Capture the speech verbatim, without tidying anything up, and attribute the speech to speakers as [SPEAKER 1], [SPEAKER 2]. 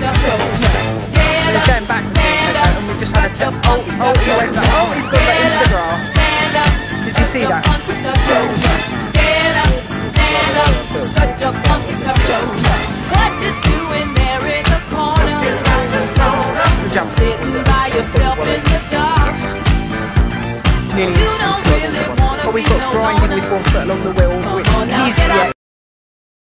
[SPEAKER 1] He's going back and we just had a tip. Oh, oh, he went back. Oh, he's gone back into the grass. Did you see that?
[SPEAKER 2] What you doing there in the corner?
[SPEAKER 1] Jump.
[SPEAKER 2] Sitting by yourself in the dark.
[SPEAKER 1] Nearly
[SPEAKER 2] You don't really wanna
[SPEAKER 1] but we
[SPEAKER 2] be
[SPEAKER 1] got
[SPEAKER 2] no
[SPEAKER 1] grinding
[SPEAKER 2] loner.
[SPEAKER 1] with one foot along the wheel.